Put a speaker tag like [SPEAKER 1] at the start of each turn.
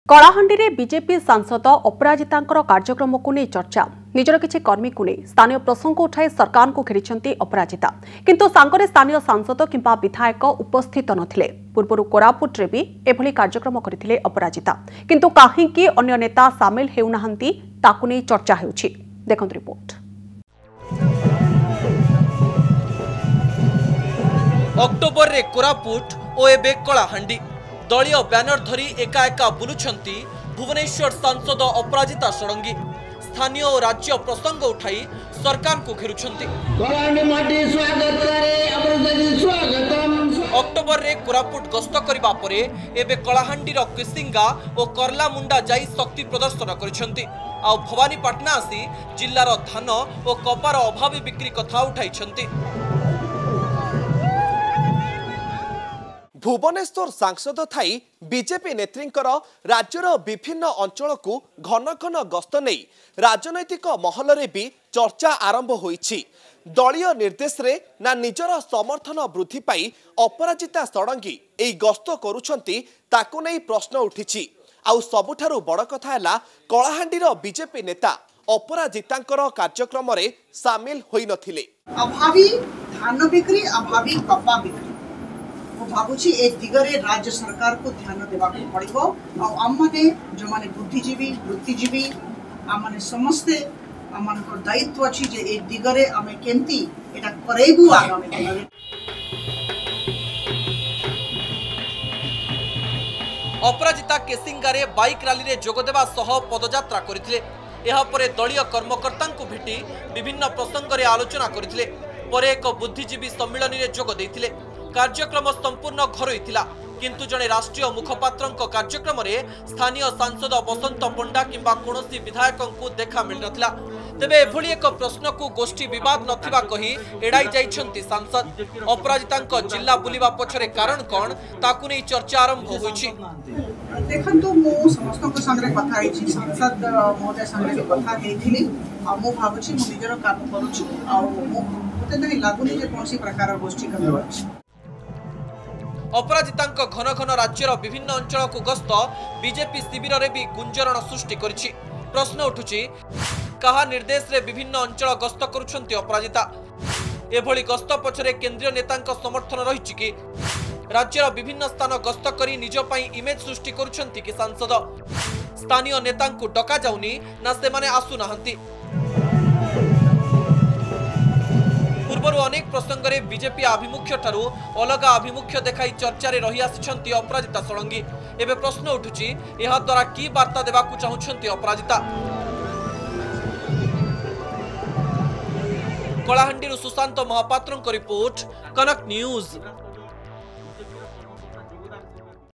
[SPEAKER 1] कलाहांडी रे बीजेपी सांसद अपराजिता कार्यक्रम को नहीं चर्चा निजर किसी कर्मी को नहीं स्थानीय प्रसंग उठाई सरकार को घेरी अपराजिता किंतु सांगरे स्थानीय सांसद किंबा विधायक उपस्थित नथिले। पूर्व कोरापुट रे भी एभली कार्यक्रम करथिले अपराजिता किंतु काहेकि अन्य नेता सामिल हेउनाहंती ताकु नहीं चर्चा हेउछि। देखंतु रिपोर्ट।
[SPEAKER 2] अक्टोबर रे कोरापुट और एबे कलाहांडी दलीय बैनर धरी एका एका बुलुछंती भुवनेश्वर सांसद अपराजिता षडंगी स्थानीय और राज्य प्रसंग उठाई सरकार को घेरुछंती। अक्टोबर रे कोरापुट गस्त करिबा परे एबे कलाहांडी रो किसिंगा और करलामुंडा जाई शक्ति प्रदर्शन करिसंती। आ भवानीपाटना आसी जिल्लार धान और कपार अभावी बिक्री कथा उठाइछंती।
[SPEAKER 3] भुवनेश्वर सांसद थाई बीजेपी नेत्रींकर राज्यर विभिन्न अंचल को घन घन गस्त नहीं राजनैतिक महल रे भी चर्चा आरंभ होईछि। दलीय निर्देश रे ना निजर समर्थन वृद्धि पाई अपराजिता षडंगी एई गस्त करूछंती ताकु नहीं प्रश्न उठिछि। आउ सबुठारु बड़ कथा हैला कलाहांडीर बीजेपी नेता अपराजितांकर कार्यक्रम रे शामिल होई नथिले।
[SPEAKER 4] अभावी धान बिक्री अभावी कपा बिक्री भावुची ए दिगरे राज्य सरकार को ध्यान देवा पड़ो। आमने जो माने बुद्धिजीवी वृत्तिजीवी आमने समस्ते आमन दायित्व अच्छी जे ए दिगरे आमे केंती एटा करेबु आगामी दिनरे।
[SPEAKER 2] अपराजिता केसिंगारे बाइक रैली रे जोग देवा सह पदयात्रा करथिले। एहा परे दलीय कर्मकर्तांकु भेटी विभिन्न प्रसंग रे आलोचना करथिले। परे एक बुद्धिजीवी सम्मेलन रे जोग देथिले। कार्यक्रम संपूर्ण घरोई थिला किंतु जने राष्ट्रीय मुखपात्रंक कार्यक्रम रे स्थानीय सांसद बसंत पंडा किंबा कोनोसी विधायकं को देखा मिल नथिला। तेबे एभली एक प्रश्न को गोष्ठी विवाद नथिबा कही एडाई जाइछंती सांसद। अपराजितांक जिल्ला बुलिबा पछरे कारण कोन ताकु नै चर्चा आरंभ होइछि।
[SPEAKER 4] देखंतु मो समस्त को संगे कथा आइछि सांसद मोदे संगे कथा हेथिली आ मो भाबुछि मो निजर काम करूछि आ मो मते नै लागुनी जे कोनसी प्रकार गोष्ठी करबा।
[SPEAKER 2] अपराजितांक घन घन राज्यर विभिन्न अंचल को गस्त बीजेपी शिविर रे भी गुंजरण सृष्टि करिछि। प्रश्न उठुछि कहा निर्देश रे विभिन्न अंचल गस्त करुछंती अपराजिता। एभली गस्त पछरे केंद्रीय नेतांक समर्थन रहिछि कि राज्यर विभिन्न स्थान गस्त करी निज पई इमेज सृष्टि करुछंती कि सांसद। स्थानीय नेतांकु डका जाउनी ना सेमाने आसु नाहंती। पूर्व अनेक प्रसंग रे बीजेपी आभिमुख्य ठारू अलग आभिमुख्य देखाई चर्चा रे रही आसिछंती अपराजिता षडंगी। एबे प्रश्न उठुछि एहा द्वारा की वार्ता देबाकू चाहुछंती अपराजिता। कलाहांडी सुशांत महापात्रंक रिपोर्ट कनक न्यूज।